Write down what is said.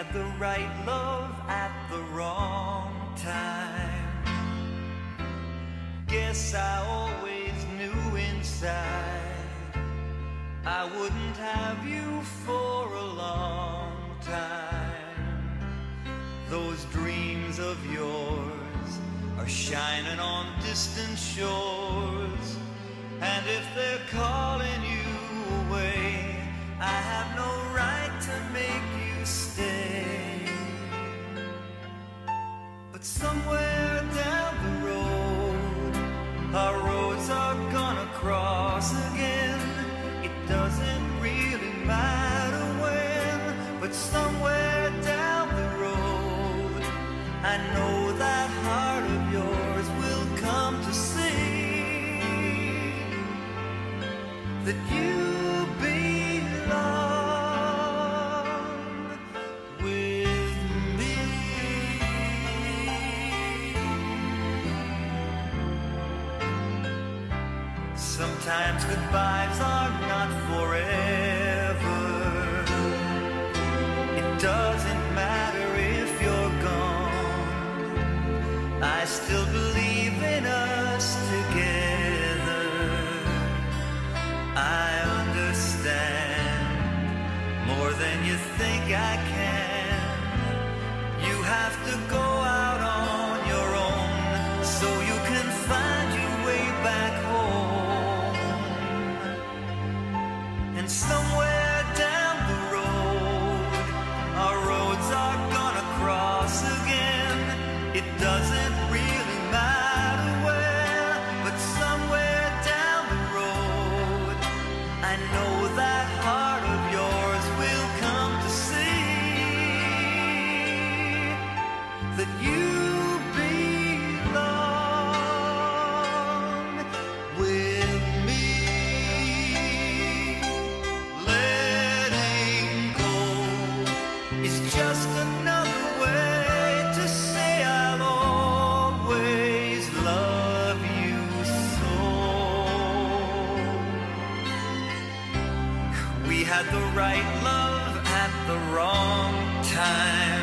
had the right love at the wrong time. Guess I always knew inside I wouldn't have you for a long time. Those dreams of yours are shining on distant shores, and if they're calling you away, I have no right to make you stay. But somewhere down the road, our roads are gonna cross again. It doesn't really matter when, but somewhere down the road, I know that heart of yours will come to see that you sometimes goodbyes are not forever. It doesn't matter if you're gone. I still believe in us together. I understand more than you think I can. You have to go out on your own so you can find your way back home. And somewhere down the road, our roads are gonna cross again. It doesn't really matter where, but somewhere down the road, I know that heart of yours will come to see that you belong with me. It's just another way to say I'll always love you so. We had the right love at the wrong time.